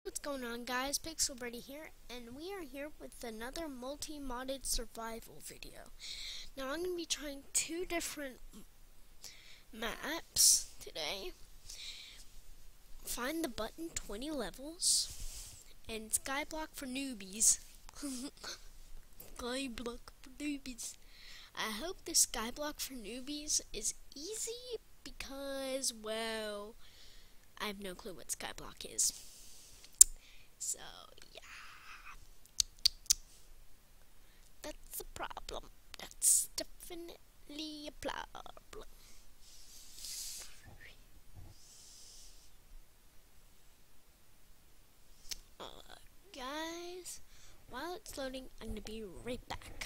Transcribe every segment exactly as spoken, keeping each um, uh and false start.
What's going on, guys? Pixel Birdie here, and we are here with another multi-modded survival video. Now I'm going to be trying two different maps today. Find the button twenty levels, and Skyblock for newbies. Skyblock for newbies. I hope this Skyblock for newbies is easy because, well, I have no clue what Skyblock is. So, yeah. That's a problem. That's definitely a problem. Uh, guys, while it's loading, I'm going to be right back.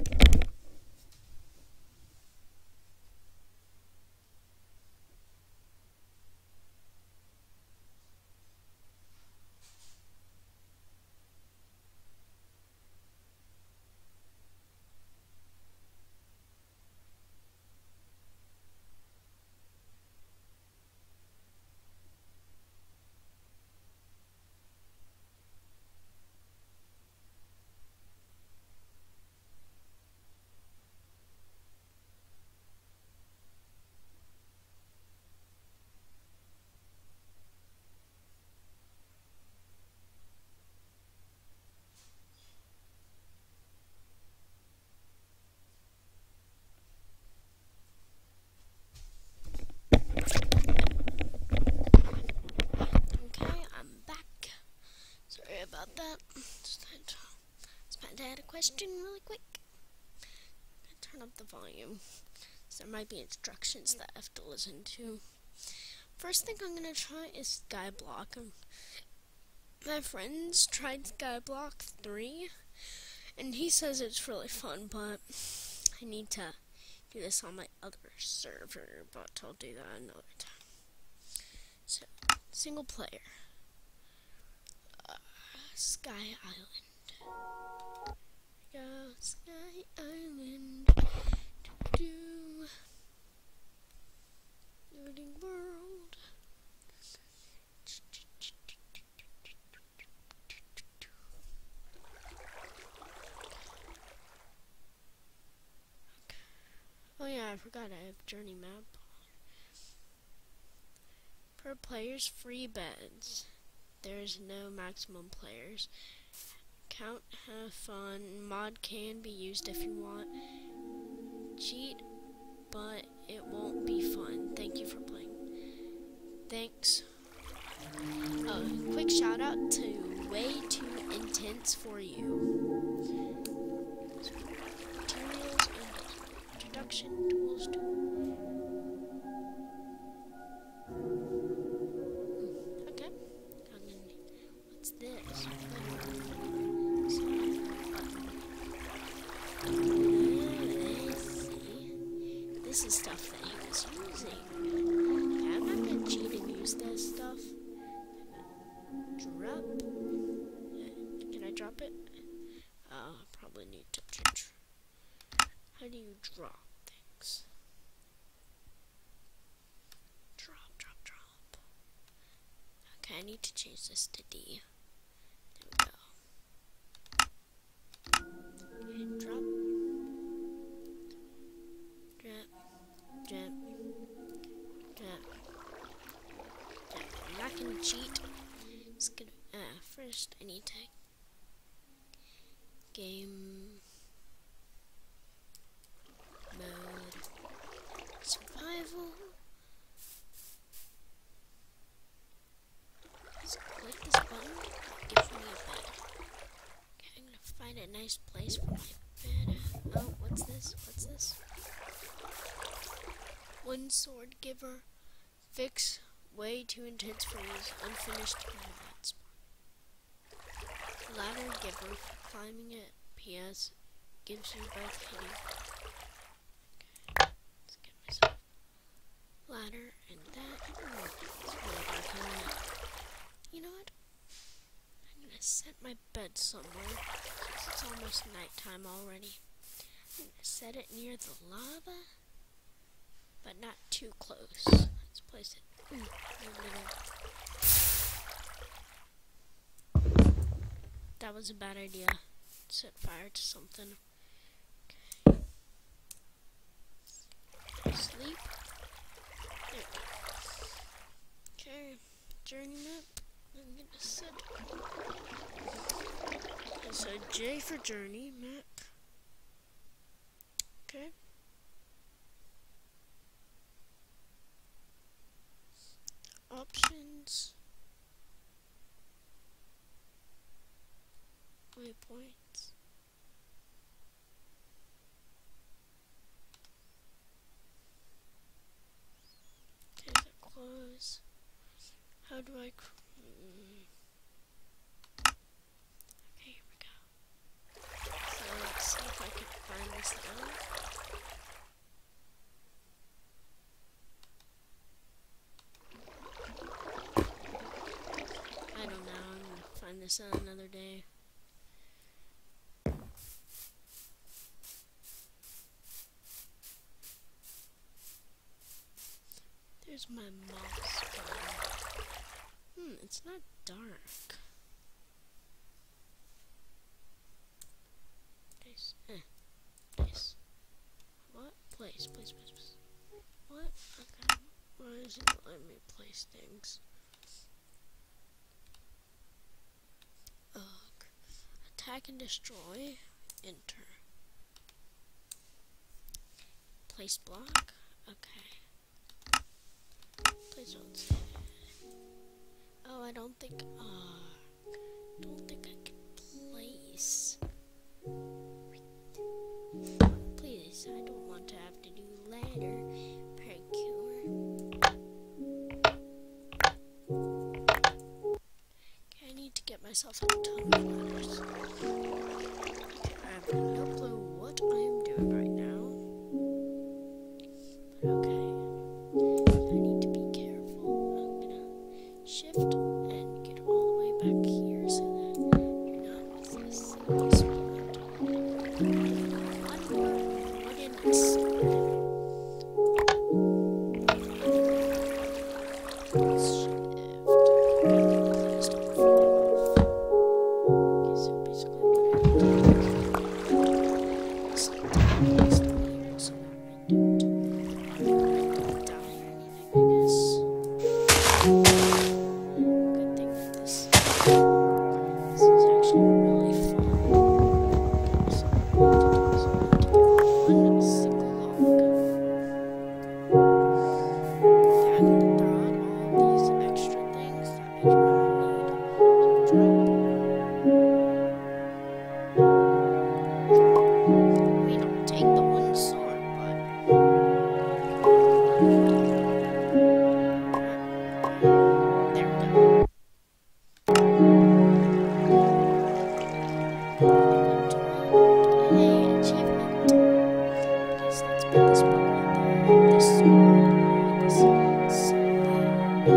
About that. Just had to, just had to add a question really quick. Turn up the volume. So there might be instructions that I have to listen to. First thing I'm gonna try is Skyblock. Um, my friends tried Skyblock three, and he says it's really fun, but I need to do this on my other server, but I'll do that another time. So, single player. Sky Island. Go Sky Island. Do do. Loading world. Oh yeah, I forgot I have journey map. Per player's free beds. There's no maximum players. Count, have fun. Mod can be used if you want. Cheat, but it won't be fun. Thank you for playing. Thanks. Oh, quick shout out to Way Too Intense for You. Materials and introduction tools to this. This is stuff that he was using. Yeah, I'm not gonna cheat and use this stuff. Drop. Can I drop it? Uh, I probably need to change. How do you drop things? Drop, drop, drop. Okay, I need to change this to D. And drop, drop, drop, drop, drop. I'm not gonna cheat. Just gonna, uh, first I need to game mode survival. Just click this button. It gives me a bed. I'm gonna find a nice place for my bed. Oh, what's this? What's this? One sword giver. Fix. Way too intense for use. Unfinished combat spot. Ladder giver. Climbing it. P S. Gives you both hitting. Okay. Let's get myself ladder and that. Oh, it's really dark. You know what? I'm gonna set my bed somewhere, since it's almost nighttime already. I'm gonna set it near the lava, but not too close. Let's place it mm, in the middle. that was a bad idea. Set fire to something. Okay. Sleep. There. Okay. Journey map. I'm gonna set. So J for journey map. Okay. Options. Waypoints. Okay, that close. How do I? Mm. Okay, here we go. So let's see if I can find this out. I don't know. I'm gonna find this out another day. There's my mouse button. Hmm, it's not dark. Place. Eh. Place. What? Place, place, place, place. What? Okay. Why is it not letting me place things? Ugh. Attack and destroy. Enter. Place block. Okay. Place don't say. Oh, I don't think. Ah. Uh, don't think I can place. Please, I don't want to have to do ladder parkour. Okay, I need to get myself a ton of ladders. Okay, I have no clue what I am doing right now. But okay. I need to be careful. I'm gonna shift and get all the way back here so that you're not with this this one. One more wooden sword. Shift. Please don't fall off. Okay, so basically what I do is place them here so that I don't die or anything, I guess. Good thing that this, this is actually really fun. So what I need to do is I need to get one single log. Okay, I'm gonna throw out all these extra things that I do not need. So drop. I mean, I'll take the one sword, but there we go. Yay, achievement. Okay, so let's put this book right there. This sword, this sword.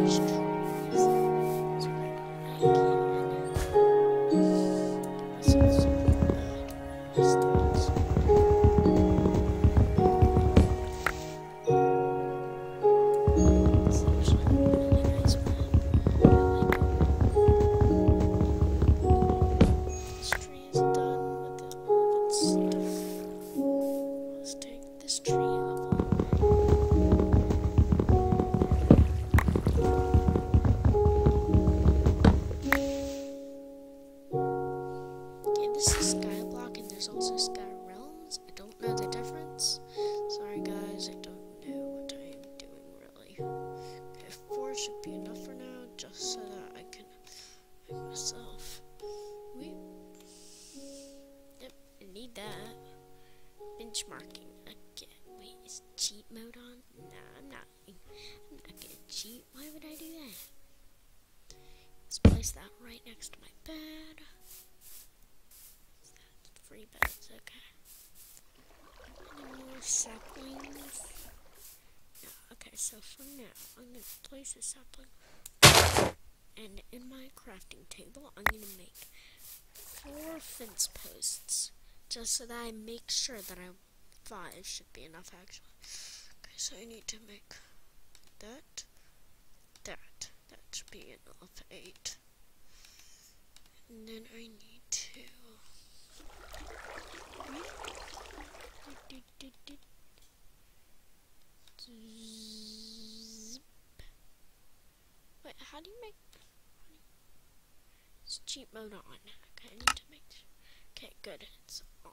This is this is Skyblock and there's also Sky Realms. I don't know the difference. Sorry guys, I don't know what I am doing really. Okay, four should be enough for now, just so that I can make myself. Wait. Yep, I need that. Benchmarking again. Wait, is cheat mode on? Nah, I'm not. I'm not gonna cheat. Why would I do that? Let's place that right next to my bed. That's three beds, okay. Any more saplings? No, okay, so for now, I'm gonna place a sapling. And in my crafting table, I'm gonna make four fence posts. Just so that I make sure that I five should be enough actually. Okay, so I need to make that, that, that should be enough, eight. And then I need to zip. Wait, how do you make it's cheat mode on? Okay, I need to make okay, good, it's off.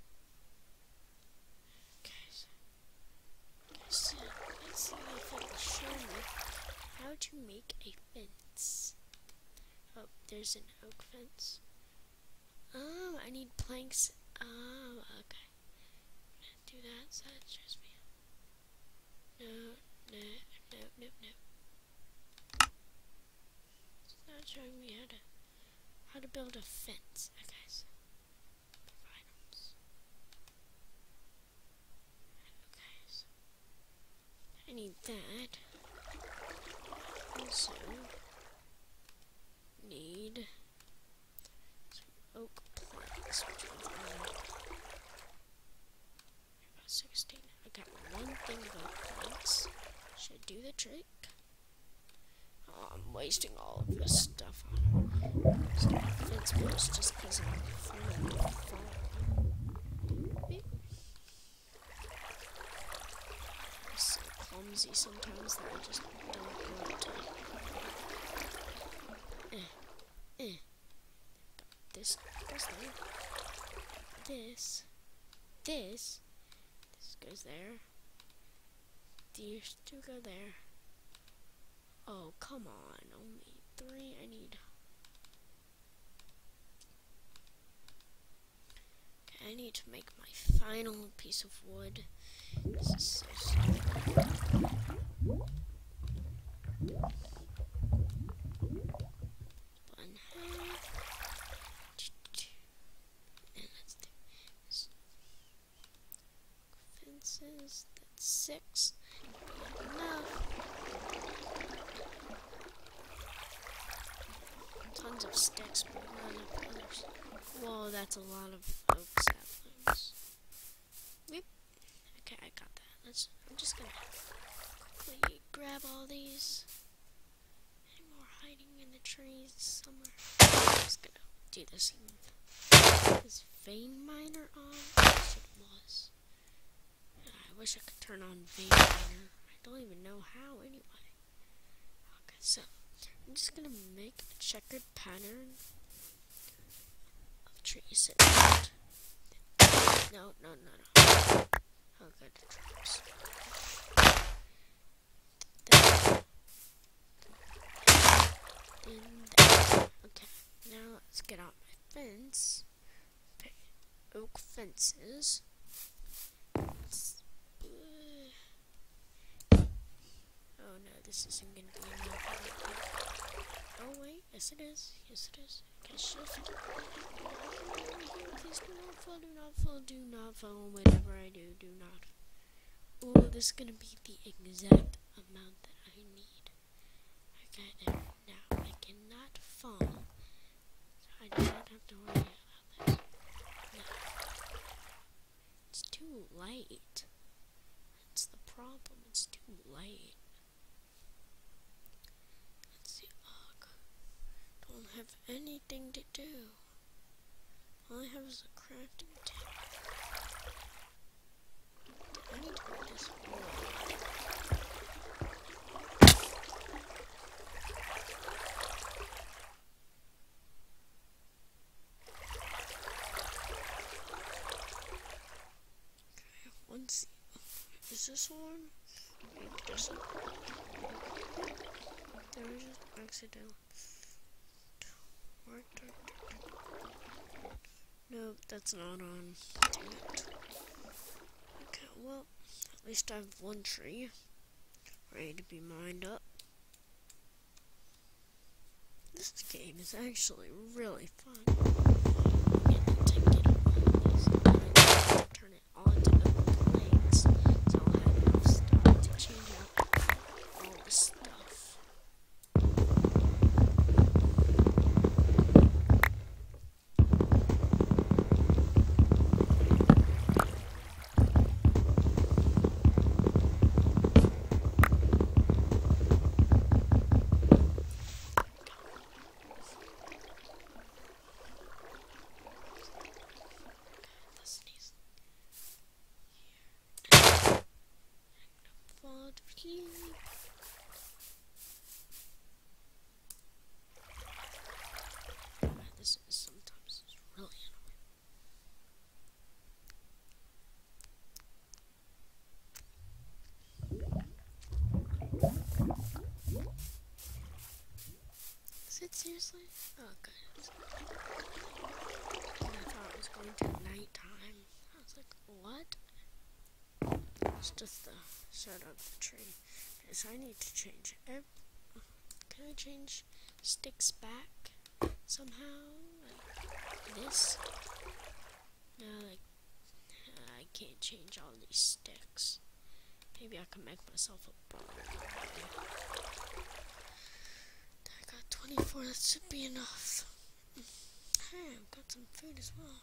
Okay, so, okay, so let's see if it will show me how to make a fence. Oh, there's an oak fence. Oh, I need planks. Oh, okay. I'm gonna do that so it shows me. No, no, no, no, no. It's not showing me how to how to build a fence. Okay, so items. Okay, so I need that. Also need some oak planks, which one's mine? About sixteen. I got one thing of oak planks. Should do the trick. Oh, I'm wasting all of this stuff on fence posts just because I'm afraid to fall. Beep. I'm so clumsy sometimes that I just don't want to. Eh, eh. This goes there. This, this, this goes there. These two go there. Oh, come on. Only three. I need. Okay, I need to make my final piece of wood. This is so stupid. One half. And let's do this. Fences. That's six. Enough. Tons of sticks, but not enough others. Whoa, that's a lot of oak saplings. Weep. Okay, I got that. Let's. I'm just gonna quickly grab all these. Any more hiding in the trees somewhere? I'm just gonna do this. Is vein miner on? Yes, it was. I wish I could turn on vein miner. I don't even know how anyway. Okay, so. I'm just gonna make a checkered pattern of trees. No, no, no, no. Oh, good, traps. There. In there. Okay, now let's get out my fence. Okay, oak fences. Oh no, this isn't gonna be enough. Oh wait, yes it is, yes it is. Okay, shift. Please do not fall, do not fall, do not fall. Whatever I do, do not. Oh, this is gonna be the exact amount that I need. Okay, there. Now, I cannot fall. So I do not have to worry about this. No. It's too late. That's the problem, it's too late. Don't have anything to do. All I have is a crafting table. I need to make this wood. this one? Make this one. There was just accidental. No, that's not on. Dang it. Okay, well, at least I have one tree ready to be mined up. This game is actually really fun. Turn it all into open plains, so I'll have enough stuff to change out all the stuff. Here. This is sometimes it's really annoying. Is it seriously? Oh, good. And I thought it was going to nighttime. I was like, what? It's just the shut up the tree. Yes, I need to change it. Can I change sticks back somehow? Like this? No, like I can't change all these sticks. Maybe I can make myself a bow. I got twenty-four. That should be enough. Hey, I've got some food as well.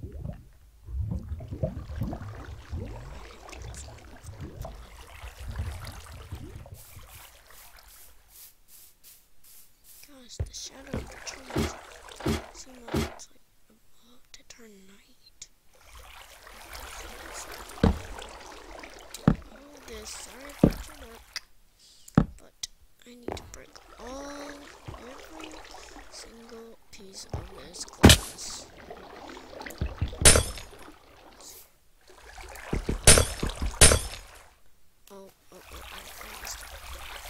Gosh, the shadow of the trees seem like it's like about to turn night. All this, sorry about your work, but I need to break all, every single piece of this glass. Oh, oh, oh, oh, I missed it.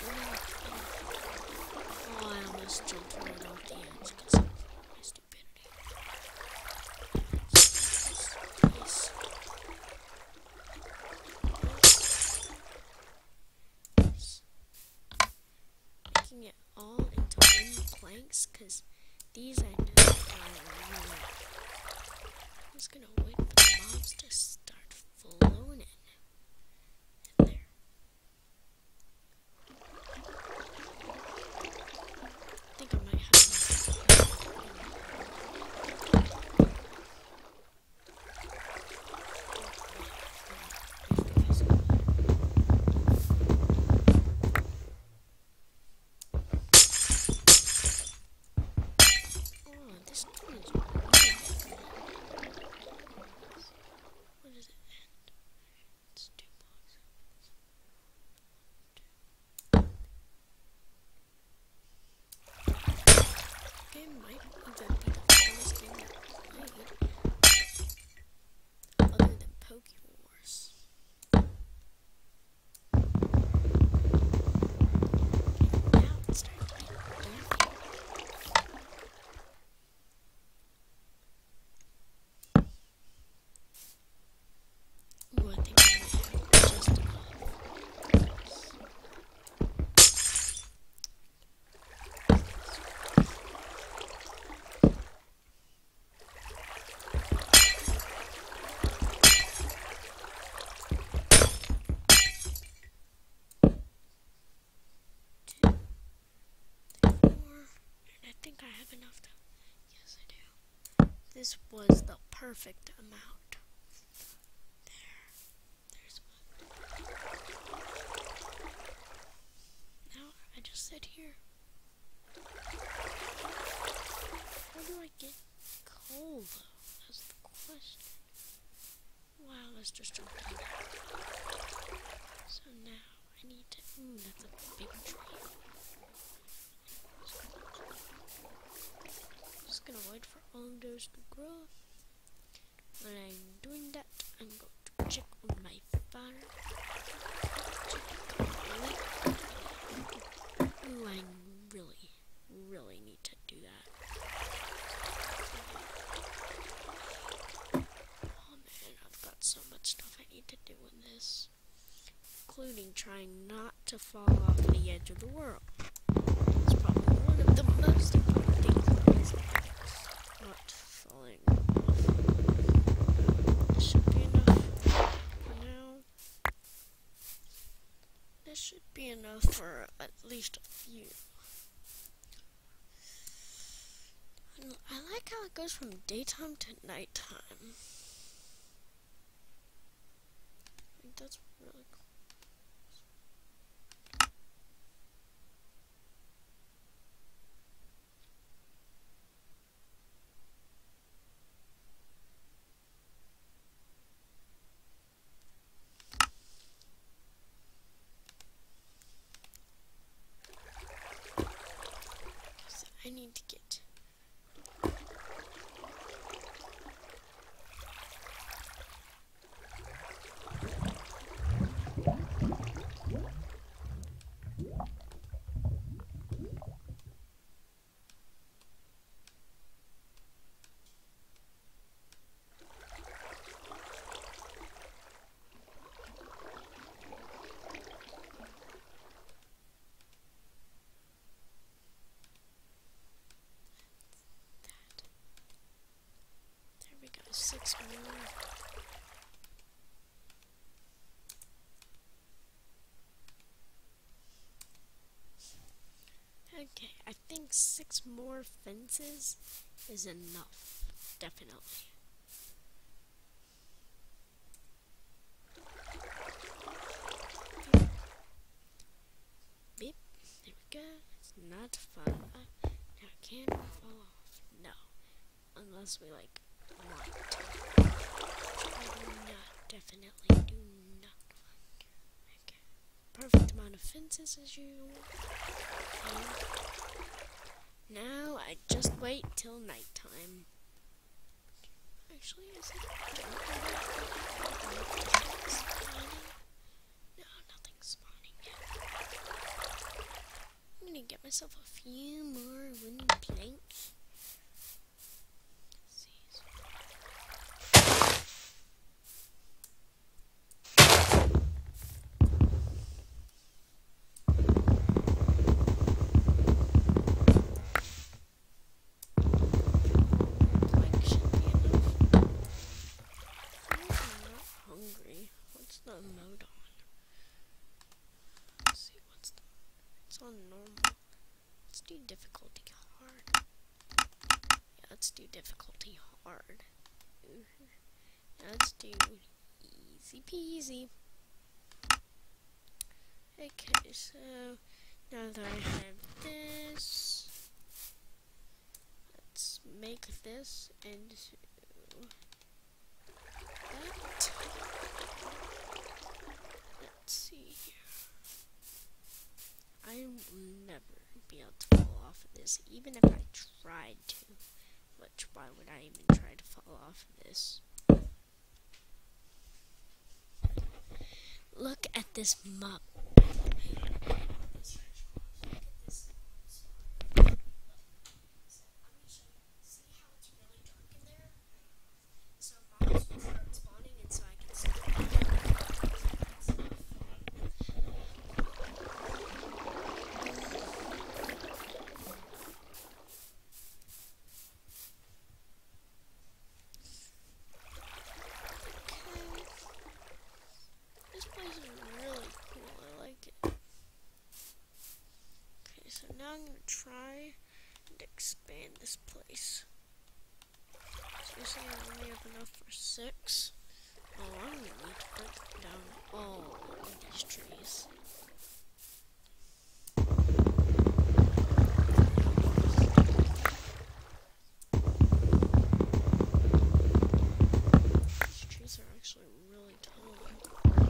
Oh, I almost jumped right off the edge because of my stupidity. Yes. Yes. Making it all into wooden planks because these I know are really. I'm just gonna wait for the mobs to start flowing in. This was the perfect amount. There. There's one. Now I just sit here. How do I get coal though? That's the question. Wow, let's just jump down there. So now I need to. Ooh, that's a big tree. Just gonna wait for all of those to grow. When I'm doing that, I'm going to check on my spotter. Ooh, I really, really need to do that. Oh man, I've got so much stuff I need to do in this. Including trying not to fall off the edge of the world. It's probably one of the most important things in this game. Not falling off. This should be enough for now. This should be enough for at least a few. I like how it goes from daytime to nighttime. I think that's really cool. I need to get six more. Okay, I think six more fences is enough. Definitely. Beep. There we go. It's not fun. Uh, now can we fall off? No. Unless we like want to. Do not, definitely do not. Okay. Perfect amount of fences as usual. And now I just wait till nighttime. Actually, is it spawning? No, nothing's spawning yet. I'm gonna get myself a few more wooden planks. Mode on. Let's see what's the. It's on normal. Let's do difficulty hard. Yeah, let's do difficulty hard. Now let's do easy peasy. Okay, so now that I have this, let's make this into that. Let's see here. I will never be able to fall off of this, even if I tried to. Which, why would I even try to fall off of this? Look at this map. Now I'm going to try and expand this place. So you see I only have enough for six. Oh, I'm going to need to break down all of these trees. These trees are actually really tall.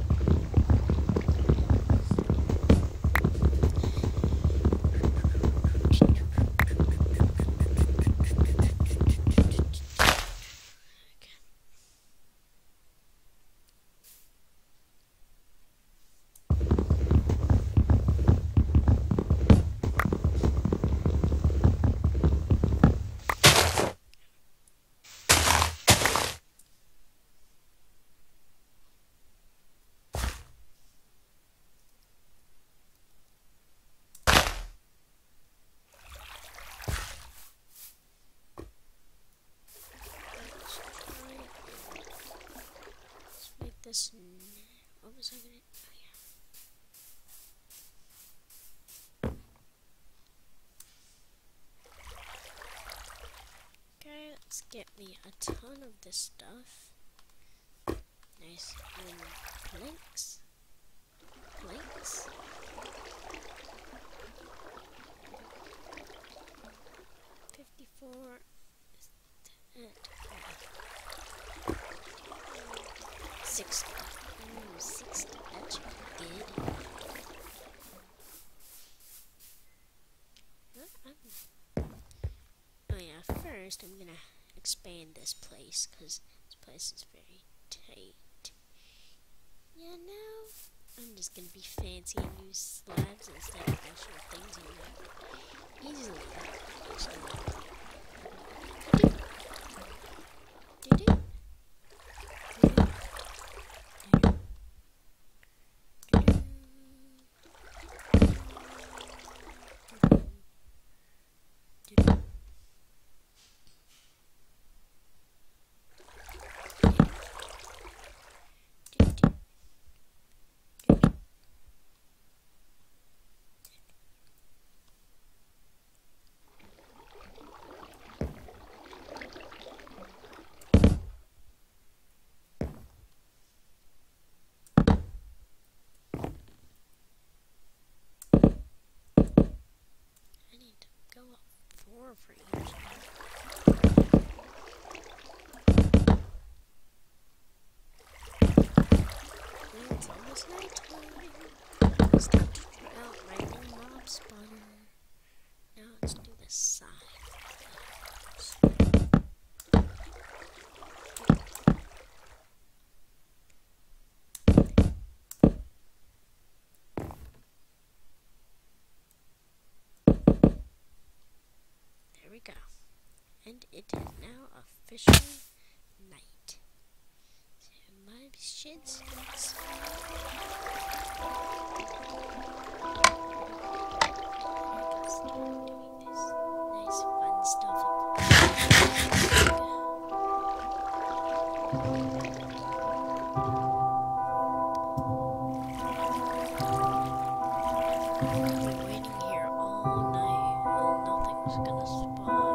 this. What was I gonna? Oh, yeah. Okay, let's get me a ton of this stuff. Nice um, planks. Planks. Fifty-four. Sixty. Ooh, sixty. That's good. Oh yeah, first I'm gonna expand this place, because this place is very tight. Yeah, now I'm just gonna be fancy and use slabs instead of actual things in there. Easily. Did it? Four for years now. It's almost nighttime. It's time to try out my new mob spawner. Now let's do the side. There we go. And it is now officially night. So my shit starts. Doing this nice fun stuff. I've been waiting here all night and nothing was gonna spawn.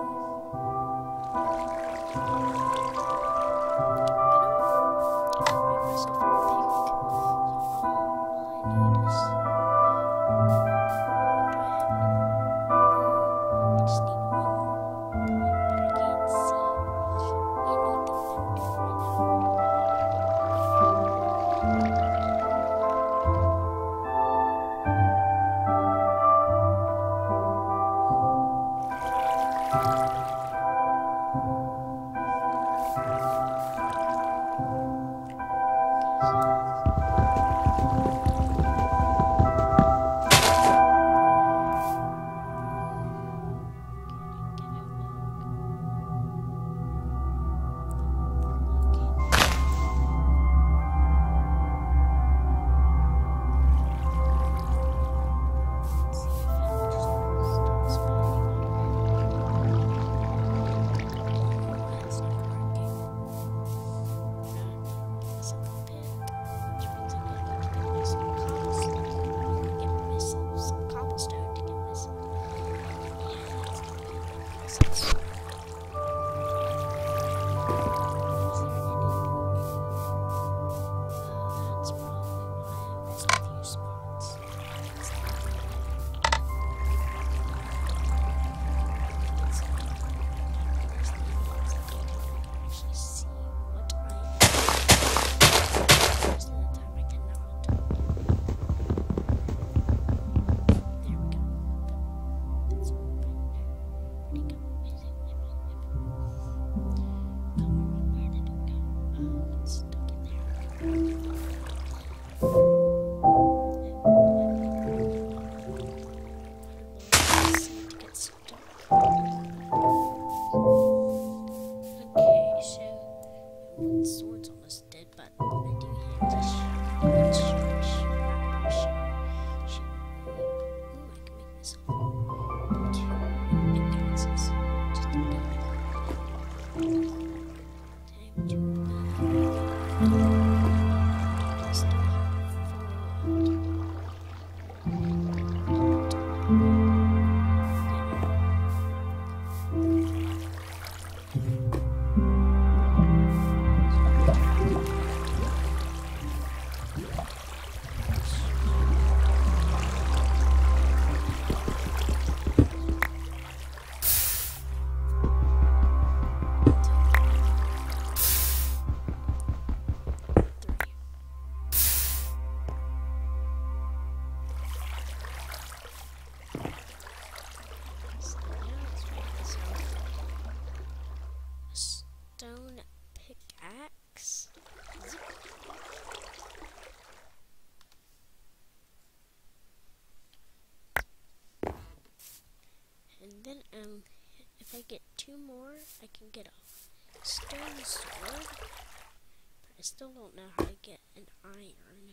two more, I can get a stone sword. But I still don't know how to get an iron.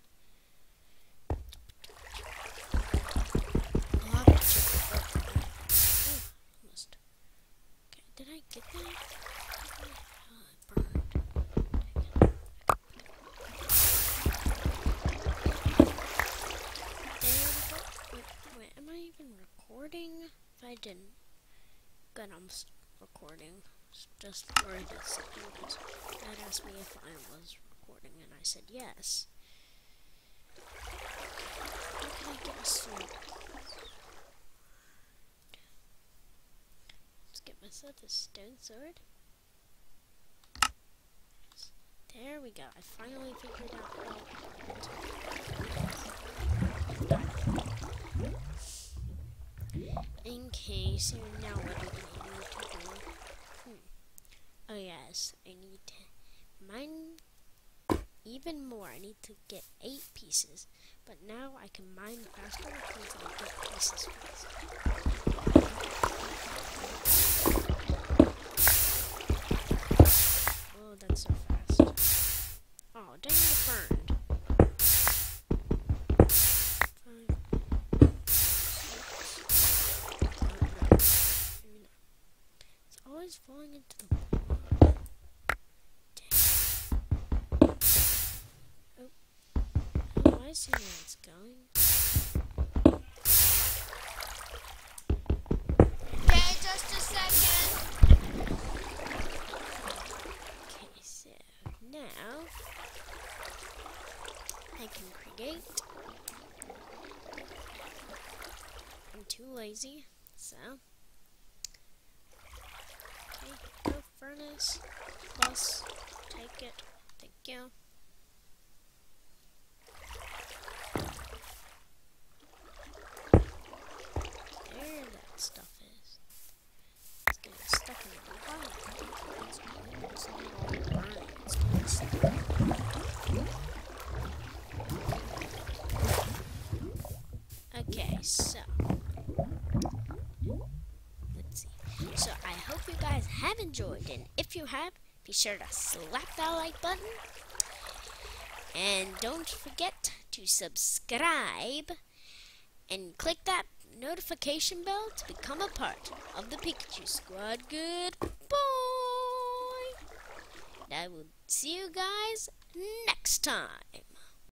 Oh, almost. Okay, did I get that? Oh, it burned. Wait, wait, am I even recording? If I didn't, good, I'm recording. Just for a second, because that asked me if I was recording, and I said yes. How can I get a sword? Let's get myself a stone sword. There we go. I finally figured out how. Okay, so now what do we need to do? Hmm. Oh yes, I need to mine even more. I need to get eight pieces, but now I can mine faster because I get pieces faster. Oh, that's so fast. Oh, dang it, burned. Five, six, maybe not. It's always falling into the water. Dang. Oh. Oh, I see where it's going. Okay, just a second. Okay, so now I can create. I'm too lazy, so okay, go furnace plus take it. Thank you. There that stuff is. It's getting stuck in the fire. It's, it's not all burning, it's getting stuck. Okay, so let's see. So I hope you guys have enjoyed, and if you have, be sure to slap that like button. And don't forget to subscribe and click that notification bell to become a part of the Pikachu Squad. Goodbye! And I will see you guys next time.